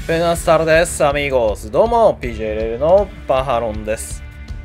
ベナスタルです。アミーゴス。どうも、PJLL のバハロンです。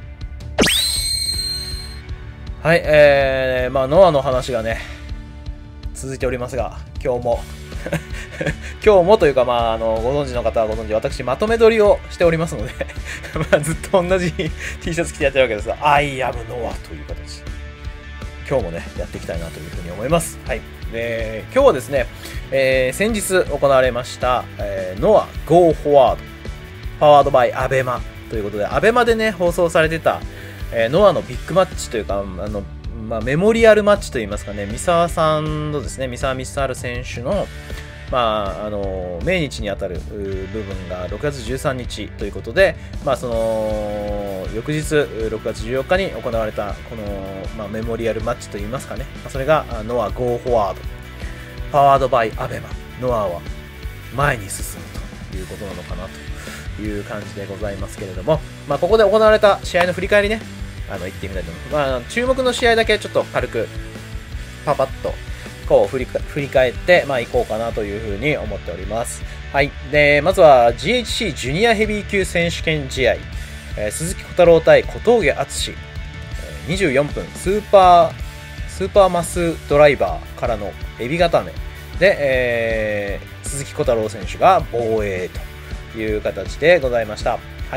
はい、ノアの話がね、続いておりますが、今日も、今日もというか、ご存知の方はご存知、私、まとめ撮りをしておりますので、ずっと同じ T シャツ着てやってるわけですが、I am Noah という形。今日もね、やっていきたいなというふうに思います。はい。今日はですね、先日行われました、Noah Go Forward Powered by ABEMA ということで、ABEMA でね、放送されてた、Noah のビッグマッチというか、メモリアルマッチといいますかね、三沢さんのですね、三沢光晴選手の、命日にあたる部分が6月13日ということで、その翌日6月14日に行われたこの、メモリアルマッチといいますかね、それが Noah Go Forward Powered by ABEMA。 Noah は前に進むということなのかなという感じでございますけれども、ここで行われた試合の振り返りね、言ってみたいと思います。注目の試合だけちょっと軽くパパッとこう振り返っていこうかなというふうに思っております。はい。で、まずは GHC ジュニアヘビー級選手権試合、鈴木小太郎対小峠敦、24分スーパーマスドライバーからのエビ固めで、鈴木小太郎選手が防衛という形でございました。はい。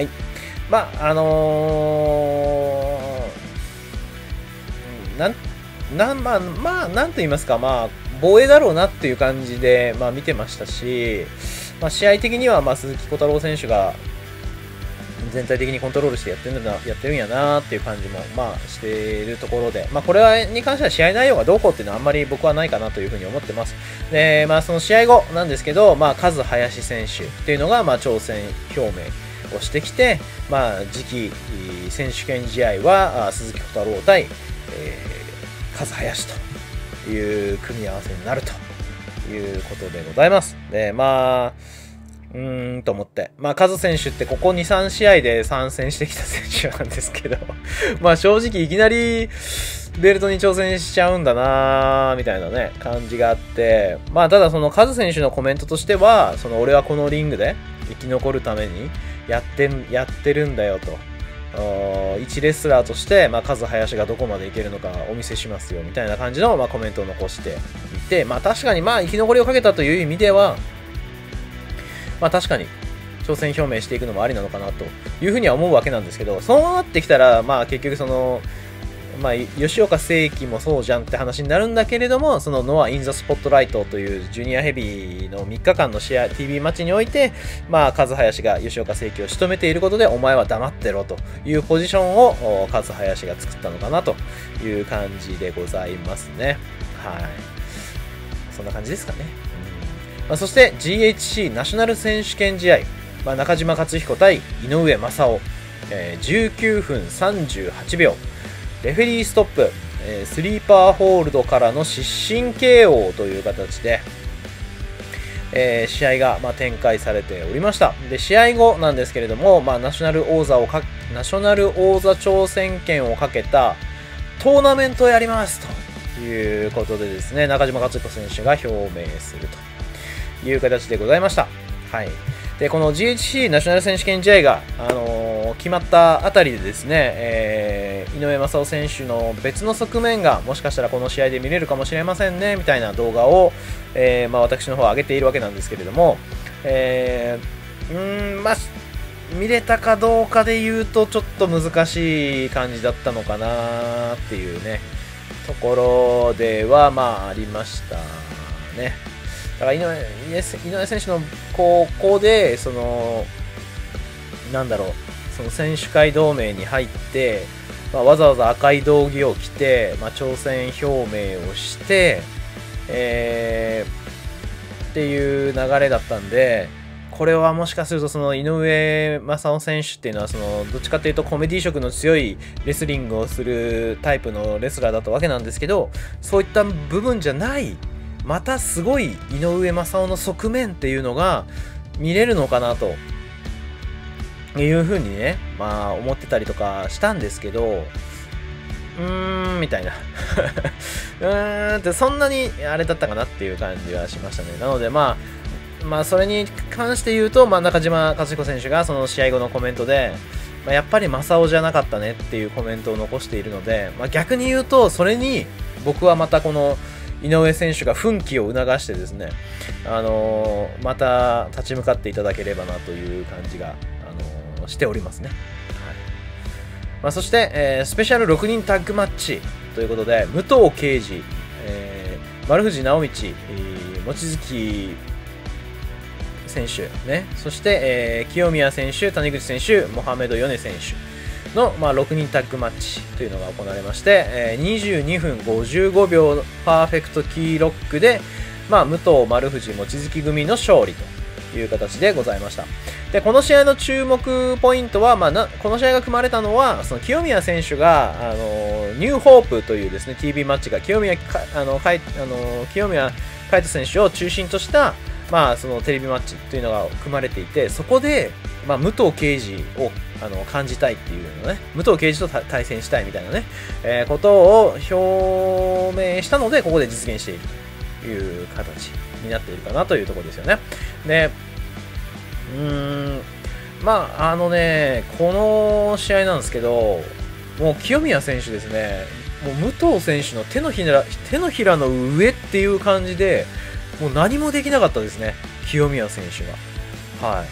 なんと言いますか、防衛だろうなっていう感じで、見てましたし、試合的には、鈴木小太郎選手が全体的にコントロールしてやってるんやなっていう感じも、しているところで、これに関しては試合内容がどうこうっていうのはあんまり僕はないかなというふうに思ってます。で、その試合後なんですけど、カズ林選手っていうのが、挑戦表明をしてきて、次期選手権試合は鈴木小太郎対、カズ林という組み合わせになるということでございます。で、と思って。カズ選手ってここ2、3試合で参戦してきた選手なんですけど、正直いきなりベルトに挑戦しちゃうんだなーみたいなね、感じがあって、ただそのカズ選手のコメントとしては、俺はこのリングで生き残るためにやってるんだよと。一レスラーとして、カズ林がどこまでいけるのかお見せしますよみたいな感じの、コメントを残していて、確かに生き残りをかけたという意味では、確かに挑戦表明していくのもありなのかなというふうには思うわけなんですけど、そうなってきたら、結局その、吉岡聖輝もそうじゃんって話になるんだけれども、そのノア・イン・ザ・スポットライトというジュニアヘビーの3日間の試合 TV マッチにおいて、カズ林が吉岡聖輝を仕留めていることで、お前は黙ってろというポジションをカズ林が作ったのかなという感じでございますね。はい。そんな感じですかね。そして GHC ナショナル選手権試合、中島克彦対井上正雄、19分38秒。レフェリーストップ、スリーパーホールドからの失神 KO という形で、試合が展開されておりました。で、試合後なんですけれども、ナショナル王座挑戦権をかけたトーナメントをやりますということでですね、中島克彦選手が表明するという形でございました。はい。で、この GHC ナショナル選手権試合が、決まったあたりでですね、井上正雄選手の別の側面がもしかしたらこの試合で見れるかもしれませんねみたいな動画を、私の方は上げているわけなんですけれども、見れたかどうかで言うとちょっと難しい感じだったのかなっていうねところではありましたね。だから井上選手のここでその選手会同盟に入って、わざわざ赤い道着を着て、挑戦表明をして、っていう流れだったんで、これはもしかするとその井上正雄選手っていうのはどっちかというとコメディ色の強いレスリングをするタイプのレスラーだったわけなんですけど、そういった部分じゃないまたすごい井上正雄の側面っていうのが見れるのかなというふうにね、思ってたりとかしたんですけど、みたいなってそんなにあれだったかなっていう感じはしましたね。なのでまあ、それに関して言うと、中島勝彦選手がその試合後のコメントで、やっぱり正雄じゃなかったねっていうコメントを残しているので、逆に言うと、それに僕はまたこの井上選手が奮起を促してですね、また立ち向かっていただければなという感じが、しておりますね。はい。そして、スペシャル6人タッグマッチということで、武藤敬司、丸藤直道、望月選手、ね、そして、清宮選手、谷口選手、モハメド・ヨネ選手の、6人タッグマッチというのが行われまして、22分55秒パーフェクトキーロックで、武藤、丸藤、望月組の勝利という形でございました。で、この試合の注目ポイントは、この試合が組まれたのは、その清宮選手が、ニューホープというですね、TV マッチが清宮海斗選手を中心とした、そのテレビマッチというのが組まれていて、そこで、武藤敬司を感じたいっていうのね、武藤敬司と対戦したいみたいなね、ことを表明したので、ここで実現しているという形になっているかなというところですよね。で、この試合なんですけど、もう清宮選手ですね、もう武藤選手の手のひらの上っていう感じで、もう何もできなかったですね、清宮選手が。はい。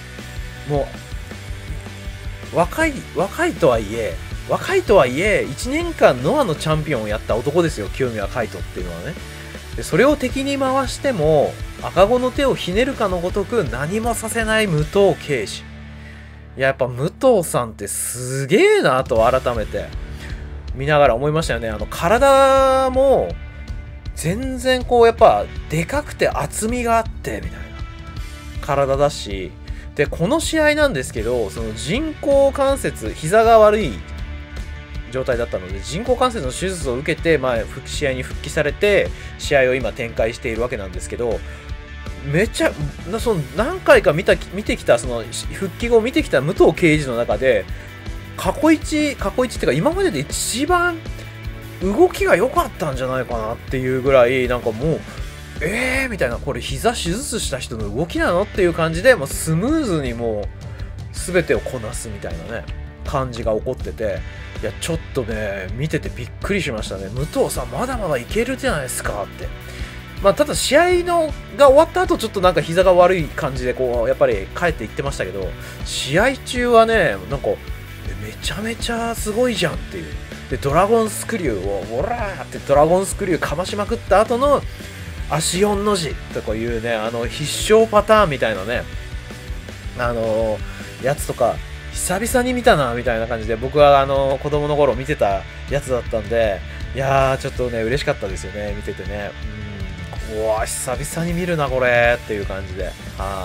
もう、若いとはいえ、1年間ノアのチャンピオンをやった男ですよ、清宮海斗っていうのはね。で、それを敵に回しても、赤子の手をひねるかのごとく何もさせない武藤敬司。いや、やっぱ武藤さんってすげえなと改めて見ながら思いましたよね。体も、全然やっぱでかくて厚みがあってみたいな体だし、でこの試合なんですけど、その人工関節、膝が悪い状態だったので人工関節の手術を受けて、試合に復帰されて試合を今展開しているわけなんですけど、その何回か見てきた、その復帰後見てきた武藤敬司の中で過去一っていうか今までで一番動きが良かったんじゃないかなっていうぐらい、なんかもうみたいな、これ膝手術した人の動きなのっていう感じで、もうスムーズにもう全てをこなすみたいなね感じが起こってて、いやちょっとね見ててびっくりしましたね。武藤さんまだまだいけるじゃないですかって。ただ試合が終わった後ちょっとなんか膝が悪い感じでやっぱり帰っていってましたけど、試合中はねなんかめちゃめちゃすごいじゃんっていう。でドラゴンスクリューをオラーってドラゴンスクリューかましまくった後の足4の字とかいうね、必勝パターンみたいなねやつとか久々に見たなみたいな感じで、僕は子供の頃見てたやつだったんで、いやーちょっとね嬉しかったですよね、見ててね。うわ久々に見るなこれっていう感じで、はい、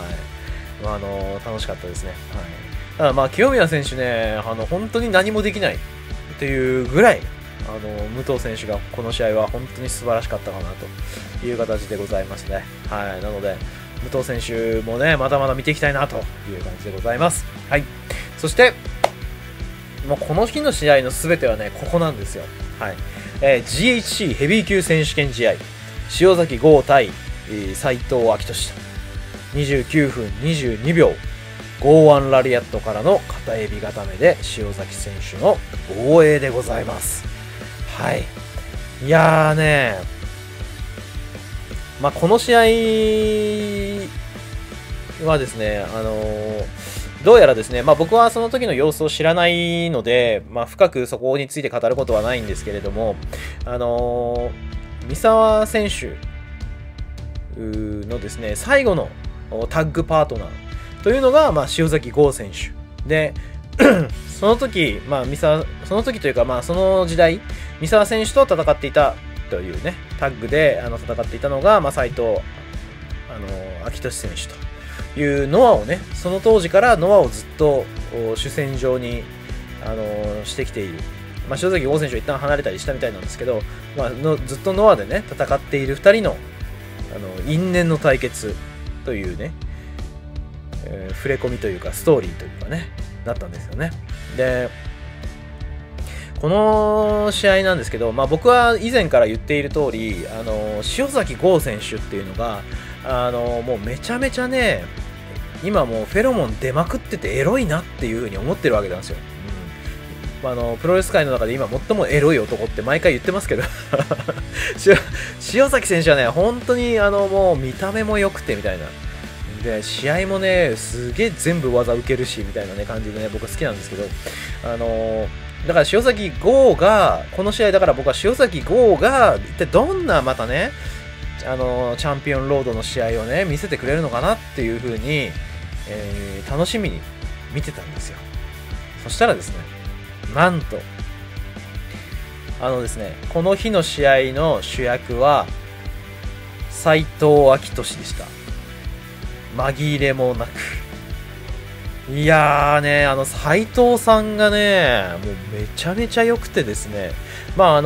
楽しかったですね。はい、ただ清宮選手ね、本当に何もできないっていうぐらい武藤選手がこの試合は本当に素晴らしかったかなという形でございますね。はい、なので武藤選手もねまだまだ見ていきたいなという感じでございます。はい、そしてもうこの日の試合の全てはねここなんですよ。はい、GHC ヘビー級選手権試合、塩崎豪対斉藤明俊と29分22秒剛腕ラリアットからの片エビ固めで塩崎選手の防衛でございます。はい、いやーねこの試合はですね、どうやらですね、僕はその時の様子を知らないので、深くそこについて語ることはないんですけれども、三沢選手のですね、最後のタッグパートナーというのが、塩崎豪選手で、その時、その時というか、その時代、三沢選手と戦っていたというね、タッグで戦っていたのが、斉藤明俊選手というノアをね、その当時からノアをずっと主戦場にしてきている。塩崎豪選手は一旦離れたりしたみたいなんですけど、ずっとノアでね、戦っている2人の因縁の対決というね、触れ込みというかストーリーというかねだったんですよね。でこの試合なんですけど、僕は以前から言っている通り塩崎豪選手っていうのがもうめちゃめちゃね、今もうフェロモン出まくっててエロいなっていう風に思ってるわけなんですよ。プロレス界の中で今最もエロい男って毎回言ってますけど塩崎選手はね、本当にもう見た目も良くてみたいな。で、試合もね、すげえ全部技受けるし、みたいなね、感じでね、僕は好きなんですけど、だから塩崎豪が、この試合だから僕は塩崎豪が、一体どんなまたね、チャンピオンロードの試合をね、見せてくれるのかなっていう風に、楽しみに見てたんですよ。そしたらですね、なんと、ですね、この日の試合の主役は、斉藤明俊でした。紛れもなく。いやーね、斉藤さんがね、もうめちゃめちゃ良くてですね、まあ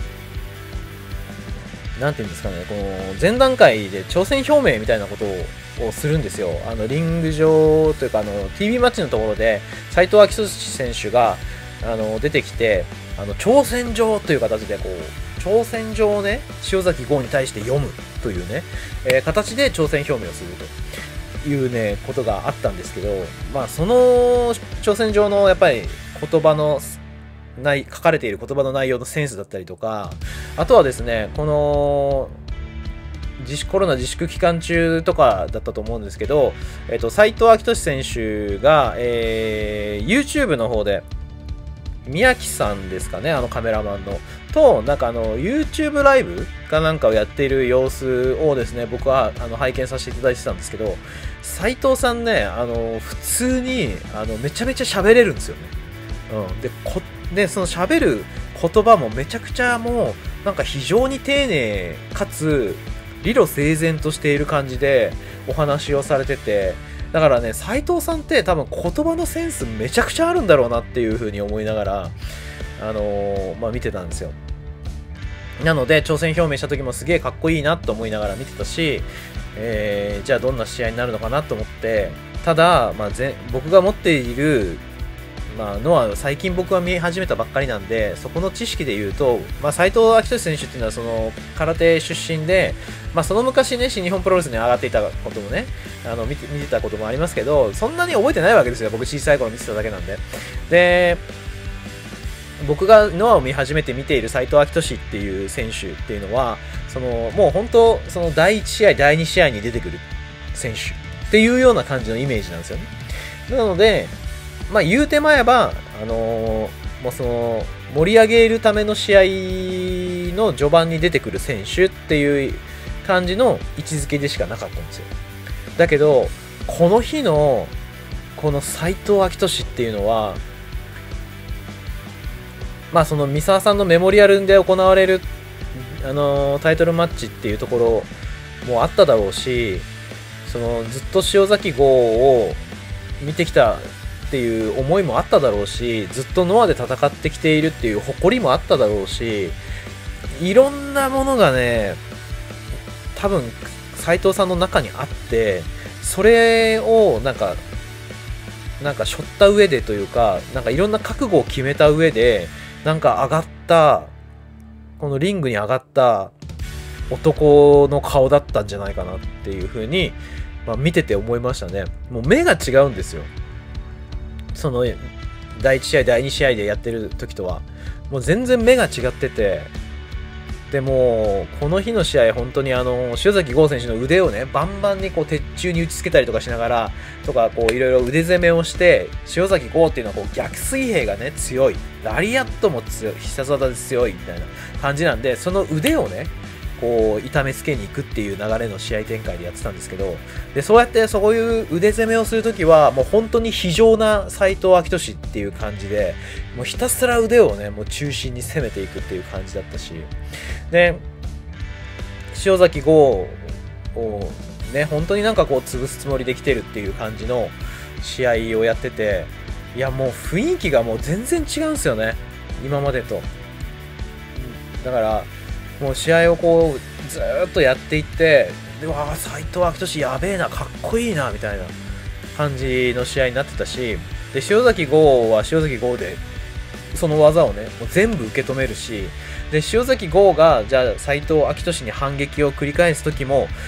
なんていうんですかね、この前段階で挑戦表明みたいなことをするんですよ。リング上というか、TV マッチのところで、斉藤明俊選手が、出てきて、挑戦状という形で、こう、挑戦状をね、塩崎豪に対して読むというね、形で挑戦表明をするというね、ことがあったんですけど、まあ、その挑戦状のやっぱり言葉の書かれている言葉の内容のセンスだったりとか、あとはですね、このコロナ自粛期間中とかだったと思うんですけど、斉藤明俊選手が、YouTube の方で、宮城さんですかね、カメラマンの。と、なんかYouTube ライブかなんかをやっている様子をですね、僕は拝見させていただいてたんですけど、斉藤さんね、普通に、めちゃめちゃ喋れるんですよね。で、その喋る言葉もめちゃくちゃもう、なんか非常に丁寧かつ、理路整然としている感じでお話をされてて、だからね、斉藤さんって多分言葉のセンスめちゃくちゃあるんだろうなっていう風に思いながら、見てたんですよ。なので、挑戦表明した時もすげえかっこいいなと思いながら見てたし、じゃあどんな試合になるのかなと思って、ただ、僕が持っている、のは最近僕は見始めたばっかりなんで、そこの知識で言うと、斉藤明俊選手っていうのはその空手出身で、その昔ね、新日本プロレスに上がっていたこともね、見てたこともありますけど、そんなに覚えてないわけですよ。僕小さい頃見てただけなんで。で、僕がノアを見始めて見ている斉藤明俊っていう選手っていうのは、もう本当、その第1試合、第2試合に出てくる選手っていうような感じのイメージなんですよね。なので、言うてまえば、もうその、盛り上げるための試合の序盤に出てくる選手っていう感じの位置づけでしかなかったんですよ。だけど、この日の、この斉藤明俊っていうのは、その三沢さんのメモリアルで行われる、タイトルマッチっていうところもあっただろうし、ずっと塩崎豪を見てきたっていう思いもあっただろうし、ずっとノアで戦ってきているっていう誇りもあっただろうし、いろんなものがね、多分斉藤さんの中にあって、それをなんか背負った上でというか、なんかいろんな覚悟を決めた上で、なんか上がった、このリングに上がった男の顔だったんじゃないかなっていう風に、見てて思いましたね。もう目が違うんですよ。その第1試合、第2試合でやってる時とは。もう全然目が違ってて、でもこの日の試合、本当に塩崎豪選手の腕をね、バンバンにこう鉄柱に打ち付けたりとかしながら、とかこういろいろ腕攻めをして、塩崎豪っていうのはこう逆水平がね、強い。ラリアットも強い。必殺技で強いみたいな感じなんで、その腕をね、こう痛めつけに行くっていう流れの試合展開でやってたんですけど、でそうやってそういう腕攻めをするときはもう本当に非常な斉藤明俊っていう感じで、もうひたすら腕をね、もう中心に攻めていくっていう感じだったし、で塩崎豪をね、本当になんかこう潰すつもりできてるっていう感じの試合をやってて、いやもう雰囲気がもう全然違うんですよね、今までと。だからもう試合をこうずーっとやっていって、でわあ斉藤明俊やべえな、かっこいいなみたいな感じの試合になってたし、で塩崎豪は塩崎豪でその技をねもう全部受け止めるし、で塩崎豪がじゃあ斉藤明俊に反撃を繰り返す時も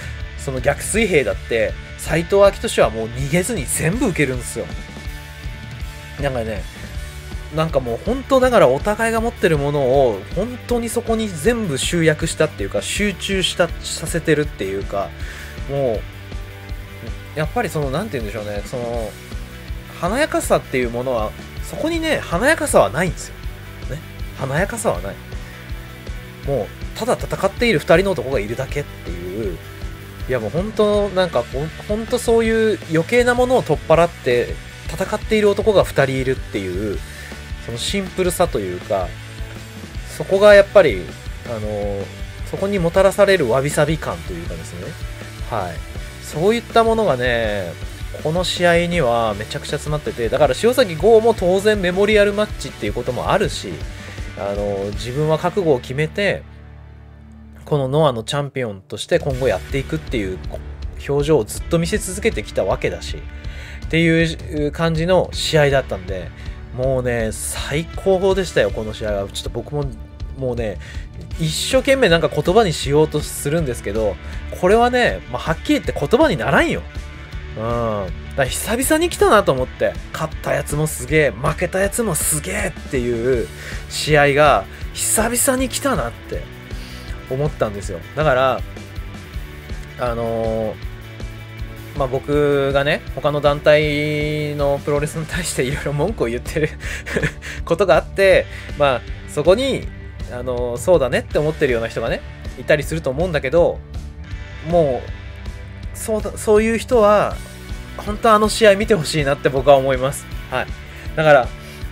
その逆水平だって斎藤明俊はもう逃げずに全部受けるんですよ。なんかね、なんかもう本当だからお互いが持ってるものを本当にそこに全部集約したっていうか、集中させてるっていうか、もうやっぱりそのなんて言うんでしょうね、その華やかさっていうものはそこにね、華やかさはないんですよね。華やかさはない。もうただ戦っている2人の男がいるだけっていう、いやもう本当なんか本当そういう余計なものを取っ払って戦っている男が2人いるっていう、そのシンプルさというか、そこがやっぱりそこにもたらされるわびさび感というかですね、はい、そういったものがね、この試合にはめちゃくちゃ詰まってて、だから塩崎豪も当然メモリアルマッチっていうこともあるし、自分は覚悟を決めてこのノアのチャンピオンとして今後やっていくっていう表情をずっと見せ続けてきたわけだしっていう感じの試合だったんで、もうね最高でしたよこの試合は。ちょっと僕ももうね一生懸命なんか言葉にしようとするんですけど、これはね、はっきり言って言葉にならんよ。だから久々に来たなと思って、勝ったやつもすげえ、負けたやつもすげえっていう試合が久々に来たなって思ったんですよ。だから僕がね他の団体のプロレスに対していろいろ文句を言ってることがあって、そこにそうだねって思ってるような人がねいたりすると思うんだけど、もうそういう人は本当は試合見てほしいなって僕は思います。はい。だから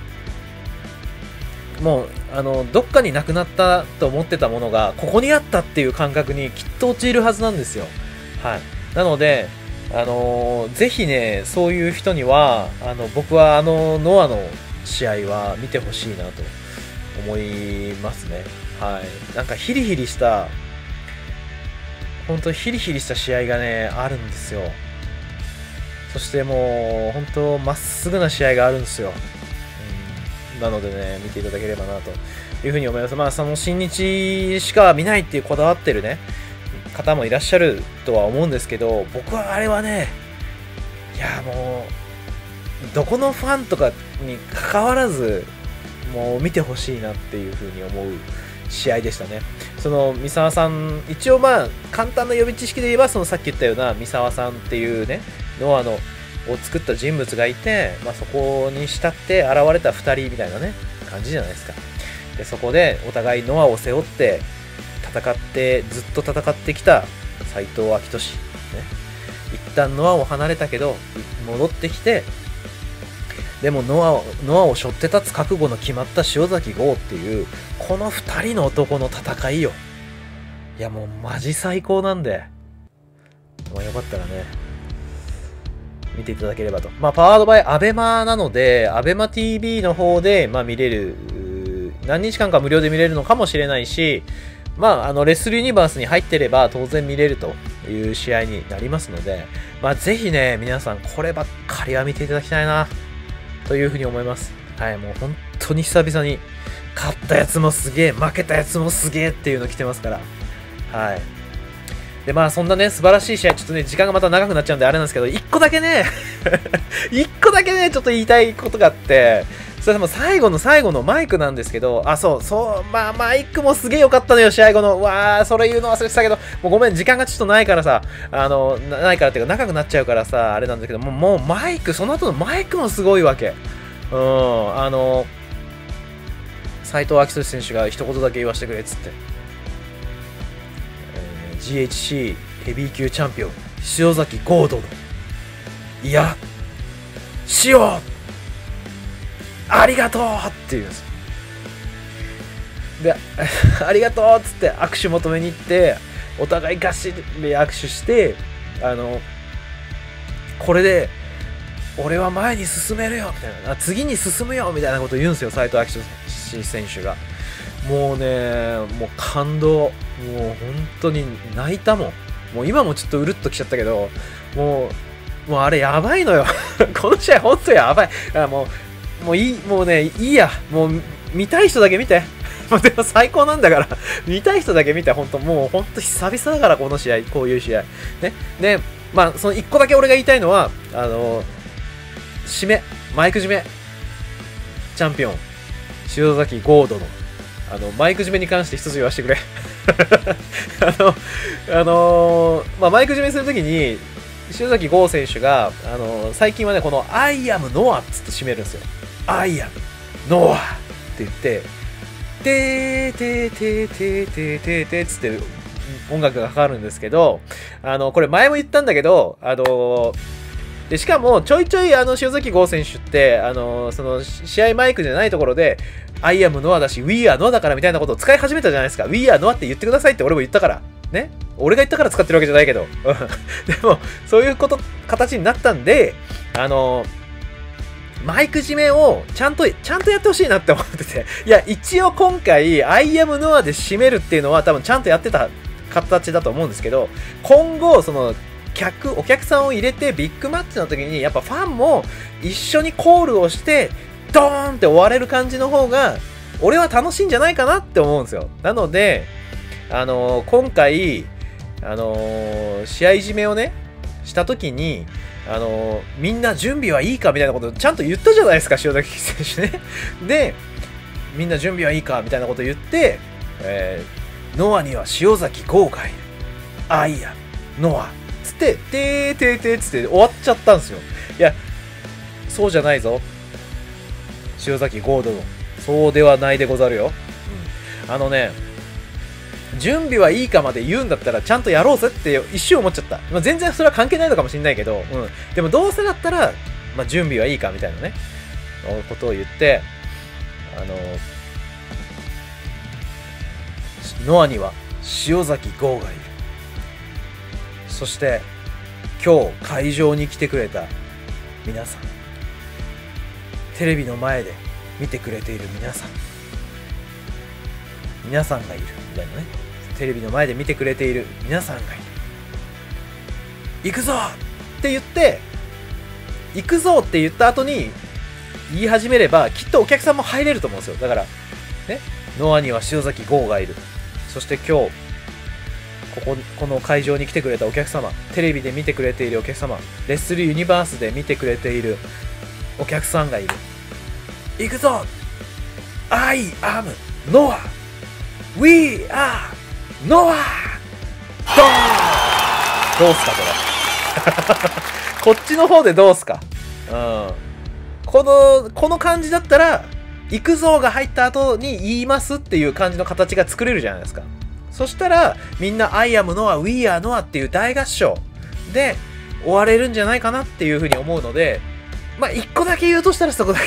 もうどっかになくなったと思ってたものがここにあったっていう感覚にきっと陥るはずなんですよ。はい。なのでぜひねそういう人には僕はノアの試合は見てほしいなと思いますね。はい。なんかヒリヒリした本当にヒリヒリした試合がねあるんですよ。そしてもう本当まっすぐな試合があるんですよ。なのでね見ていただければなというふうに思います。その新日しか見ないっていうこだわってるね方もいらっしゃるとは思うんですけど、僕はあれはね、いやもうどこのファンとかに関わらずもう見てほしいなっていうふうに思う試合でしたね。その三沢さん、一応簡単な予備知識で言えばそのさっき言ったような三沢さんっていうねノアを作った人物がいて、そこに慕って現れた2人みたいなね感じじゃないですか。でそこでお互いノアを背負ってずっと戦ってきた斎藤明俊、ね、一旦ノアを離れたけど戻ってきて、でもノアを背負って立つ覚悟の決まった塩崎豪っていうこの2人の男の戦いよ。いやもうマジ最高なんで、よかったらね見ていただければと。パワードバイアベマなので、アベマ TV の方で、見れる、何日間か無料で見れるのかもしれないし、レスルユニバースに入ってれば当然見れるという試合になりますので、ぜひね、皆さんこればっかりは見ていただきたいな、というふうに思います。はい、もう本当に久々に、勝ったやつもすげえ、負けたやつもすげえっていうの来てますから、はい。でそんなね素晴らしい試合、ちょっとね時間がまた長くなっちゃうんであれなんですけど、1個だけね1個だけねちょっと言いたいことがあって、それも最後のマイクなんですけど、マイクもすげえ良かったのよ試合後の。それ言うの忘れてたけど、もうごめん時間がちょっとないからさ、ないからっていうか長くなっちゃうからさあれなんだけど、もうマイク、その後のマイクもすごいわけ。斎藤明俊選手が一言だけ言わせてくれっつって、GHC ヘビー級チャンピオン塩崎豪殿、いや塩ありがとうって言うんですよ。でありがとうっつって握手求めに行って、お互いガシッで握手して、これで俺は前に進めるよみたいな、次に進むよみたいなことを言うんですよ斎藤明俊選手が。もうねもう感動、もう本当に泣いたもん。もう今もちょっとうるっときちゃったけど、もうあれやばいのよこの試合本当やばい。もういい、もうねいいや、もう見たい人だけ見てでも最高なんだから、見たい人だけ見て、もう本当久々だから、この試合、こういう試合。ね。で、まあ、その1個だけ俺が言いたいのは、マイク締め、チャンピオン、塩崎豪殿の、マイク締めに関して一つ言わせてくれ。まあ、マイク締めするときに、塩崎豪選手が、最近はね、この I am Noah っつって締めるんですよ。I am Noah って言って、てーてーてーてーてーてーてーつって音楽がかかるんですけど、これ前も言ったんだけど、でしかもちょいちょい塩崎豪選手って、その試合マイクじゃないところで、I am Noah だし、We are Noah だからみたいなことを使い始めたじゃないですか。We are Noah って言ってくださいって俺も言ったから。ね。俺が言ったから使ってるわけじゃないけど。でも、そういう形になったんで、マイク締めをちゃんとやってほしいなって思ってて。いや、一応今回、I am Noah で締めるっていうのは多分ちゃんとやってた形だと思うんですけど、今後、その、お客さんを入れてビッグマッチの時に、やっぱファンも一緒にコールをして、ドーンって終われる感じの方が、俺は楽しいんじゃないかなって思うんですよ。なので、今回、試合締めをね、した時に、みんな準備はいいかみたいなことちゃんと言ったじゃないですか、塩崎選手ね。で、みんな準備はいいかみたいなこと言って、ノアには塩崎豪がいる。あ、いいや、ノア。つって、てーてーてーつって終わっちゃったんですよ。いや、そうじゃないぞ。塩崎豪殿。そうではないでござるよ。準備はいいかまで言うんだったらちゃんとやろうぜって一瞬思っちゃった。まあ、全然それは関係ないのかもしれないけど、でもどうせだったら、まあ、準備はいいかみたいなね、ことを言って、ノアには塩崎豪がいる。そして、今日会場に来てくれた皆さん。テレビの前で見てくれている皆さんがいるみたいなね。テレビの前で見てくれている皆さんがいる。行くぞって言って、行くぞって言った後に言い始めれば、きっとお客さんも入れると思うんですよ。だから、ね、ノアには塩崎豪がいる。そして今日、この会場に来てくれたお客様、テレビで見てくれているお客様、レッスルユニバースで見てくれているお客さんがいる。行くぞ !I am Noah! We are Noah! ドーンどうすかこれこっちの方でどうすかこの感じだったら、行くぞが入った後に言いますっていう感じの形が作れるじゃないですか。そしたら、みんな I am Noah, We are Noah っていう大合唱で終われるんじゃないかなっていうふうに思うので、まあ、一個だけ言うとしたらそこだけ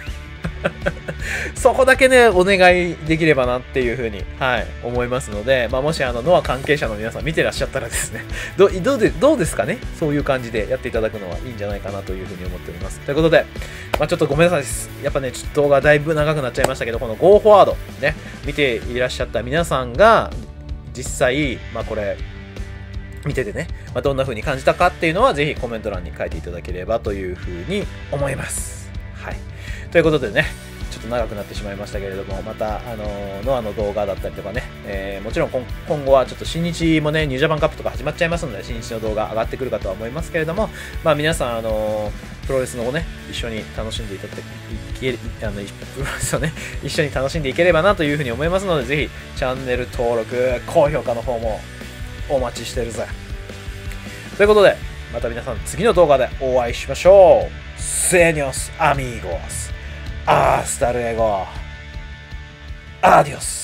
そこだけね、お願いできればなっていうふうに、思いますので、まあ、もしノア関係者の皆さん見てらっしゃったらですね、どうですかね、そういう感じでやっていただくのはいいんじゃないかなというふうに思っております。ということで、まあ、ちょっとごめんなさいです。やっぱね、ちょっと動画だいぶ長くなっちゃいましたけど、この Go Forward ね、見ていらっしゃった皆さんが、実際、まあこれ、見ててね、まあ、どんな風に感じたかっていうのは、ぜひコメント欄に書いていただければという風に思います。はい。ということでね、ちょっと長くなってしまいましたけれども、また、ノアの動画だったりとかね、もちろん今後はちょっと新日もね、ニュージャパンカップとか始まっちゃいますので、新日の動画上がってくるかとは思いますけれども、まあ皆さん、プロレスのね、一緒に楽しんでプロレスをね、一緒に楽しんでいければなというふうに思いますので、ぜひ、チャンネル登録、高評価の方もお待ちしてるぜ。ということで、また皆さん次の動画でお会いしましょう。Seños amigos. Hasta luego. Adiós.